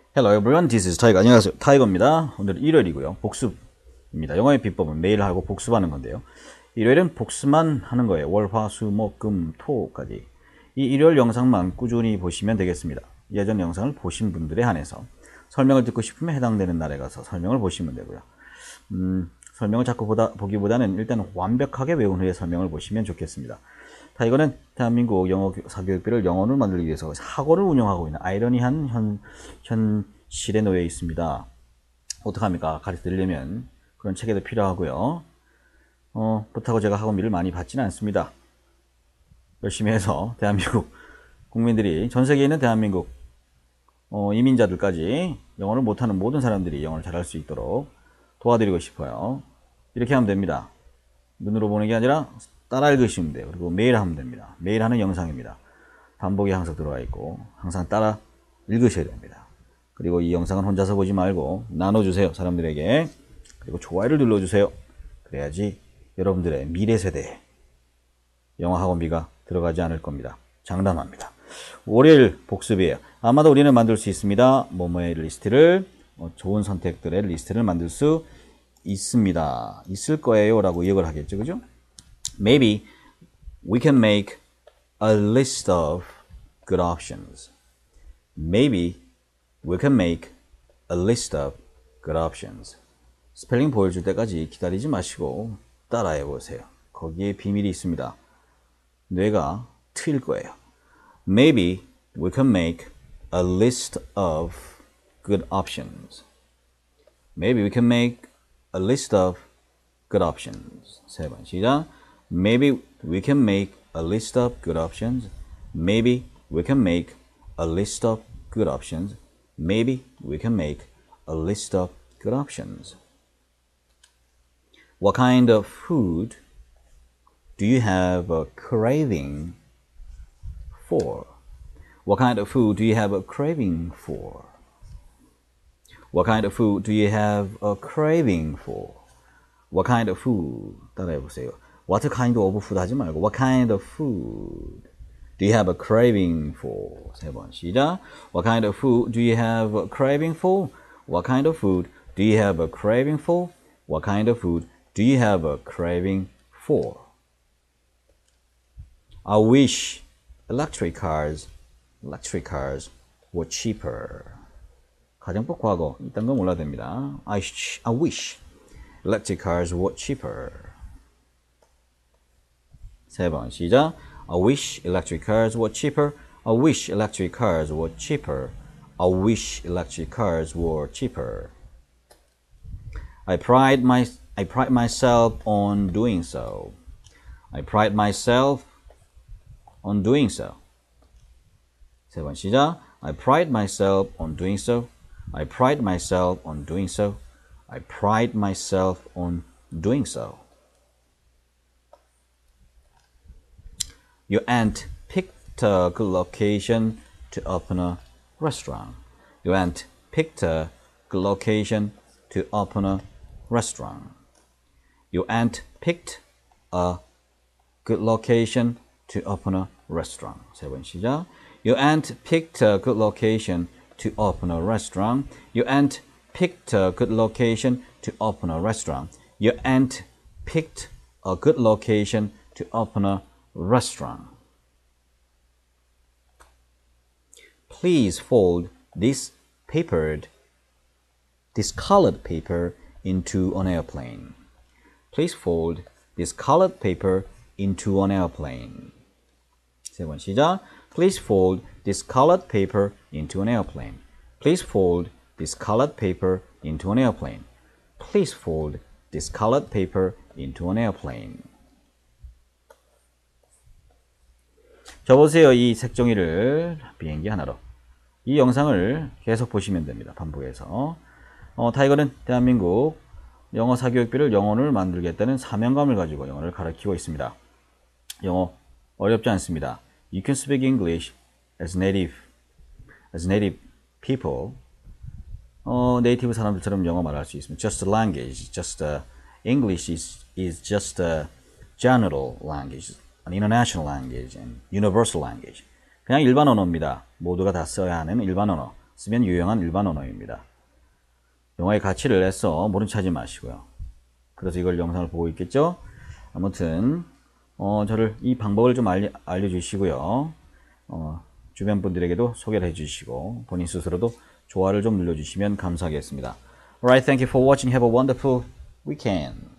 Hello everyone, this is Tiger. 안녕하세요. 타이거입니다. 오늘은 일요일이고요. 복습입니다. 영어의 비법은 매일 하고 복습하는 건데요. 일요일은 복습만 하는 거예요. 월, 화, 수, 목, 금, 토까지. 이 일요일 영상만 꾸준히 보시면 되겠습니다. 예전 영상을 보신 분들에 한해서 설명을 듣고 싶으면 해당되는 날에 가서 설명을 보시면 되고요. 설명을 자꾸 보기보다는 일단 완벽하게 외운 후에 설명을 보시면 좋겠습니다. 타이거는 대한민국 영어 사교육비를 영어로 만들기 위해서 학원을 운영하고 있는 아이러니한 현실에 놓여 있습니다. 어떡합니까? 가르쳐 드리려면 그런 체계도 필요하고요. 그렇다고 제가 학원비를 많이 받지는 않습니다. 열심히 해서 대한민국 국민들이, 전 세계에 있는 대한민국 이민자들까지 영어를 못하는 모든 사람들이 영어를 잘할 수 있도록 도와드리고 싶어요. 이렇게 하면 됩니다. 눈으로 보는 게 아니라 따라 읽으시면 돼요. 그리고 매일 하면 됩니다. 매일 하는 영상입니다. 반복이 항상 들어와 있고 항상 따라 읽으셔야 됩니다. 그리고 이 영상은 혼자서 보지 말고 나눠주세요. 사람들에게. 그리고 좋아요를 눌러주세요. 그래야지 여러분들의 미래 세대에 영어 학원비가 들어가지 않을 겁니다. 장담합니다. 월요일 복습이에요. 아마도 우리는 만들 수 있습니다. 뭐뭐의 리스트를, 좋은 선택들의 리스트를 만들 수 있습니다. 있을 거예요 라고 기억을 하겠죠. 그죠? Maybe we can make a list of good options. Maybe we can make a list of good options. 스펠링 보여줄 때까지 기다리지 마시고 따라해 보세요. 거기에 비밀이 있습니다. 뇌가 트일 거예요. Maybe we can make a list of good options. Maybe we can make a list of good options. 세 번 시작. Maybe we can make a list of good options. Maybe we can make a list of good options. Maybe we can make a list of good options. What kind of food do you have a craving for? What kind of food do you have a craving for? What kind of food do you have a craving for? What kind of food? 따라해 보세요. What kind of food 하지 말고 What kind of food do you have a craving for? 세 번 시작. What kind of food do you have a craving for? What kind of food do you have a craving for? What kind of food do you have a craving for? I wish electric cars were cheaper. 가정법 과거 이딴 거 몰라도 됩니다. I wish electric cars were cheaper. 세 번 시작. I wish electric cars were cheaper. I wish electric cars were cheaper. I wish electric cars were cheaper. I pride myself on doing so. I pride myself on doing so. 세 번 시작. I pride myself on doing so. I pride myself on doing so. I pride myself on doing so. Your aunt picked a good location to open a restaurant. Your aunt picked a good location to open a restaurant. Your aunt picked a good location to open a restaurant. 세 번 시작. Your aunt picked a good location to open a restaurant. Your aunt picked a good location to open a restaurant. Your aunt picked a good location to open a restaurant. Please fold this colored paper into an airplane. Please fold this colored paper into an airplane. 세 번 시작. Please fold this colored paper into an airplane. Please fold this colored paper into an airplane. Please fold this colored paper into an airplane. 접으세요. 이 색종이를 비행기 하나로. 이 영상을 계속 보시면 됩니다. 반복해서. 타이거는 대한민국 영어 사교육비를 영어를 만들겠다는 사명감을 가지고 영어를 가르치고 있습니다. 영어 어렵지 않습니다. You can speak English as native people. 네이티브 사람들처럼 영어 말할 수 있습니다. Just a language. English is just a general language, an international language, and universal language. 그냥 일반 언어입니다. 모두가 다 써야 하는 일반 언어. 쓰면 유용한 일반 언어입니다. 영어의 가치를 내서 모른 체 하지 마시고요. 그래서 이걸 영상을 보고 있겠죠? 아무튼 저를 이 방법을 좀 알려주시고요. 주변 분들에게도 소개를 해주시고 본인 스스로도 좋아를 좀 눌러주시면 감사하겠습니다. Alright, thank you for watching. Have a wonderful weekend.